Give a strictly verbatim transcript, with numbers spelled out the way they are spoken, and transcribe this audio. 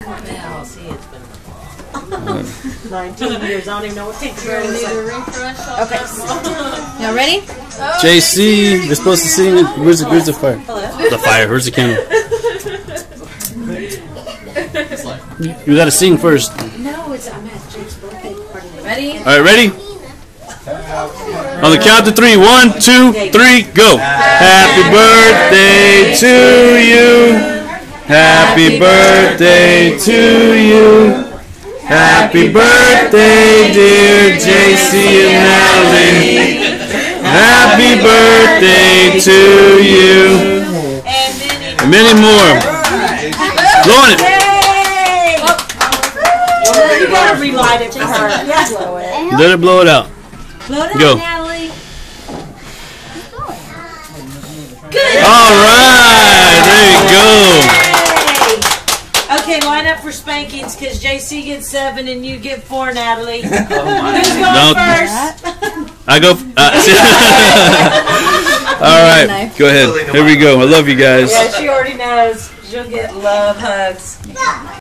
Well, see, it's been nineteen years. I don't even know what takes You're gonna need a refresh on Okay. that. Y'all ready? J C, we're supposed to sing it. Where's the, where's the fire? Hello? The fire. Where's the candle? You, you gotta sing first. No, it's I'm at Jake's birthday party. Ready? All right, ready? On the count of three. One, two, three, go. Happy birthday to you. Happy birthday to you. Happy birthday, dear J C and Natalie. Happy birthday to you. And many more. Blowing it. You gotta relight it for her. Yeah. Blow it. Let her blow it out. Blow it Go. out, Natalie. Good. All right. There you go. Okay, line up for spankings because J C gets seven and you get four, Natalie. Who's going Don't- first? I go. Uh, all right. Go ahead. Here we go. I love you guys. Yeah, she already knows. She'll get love hugs.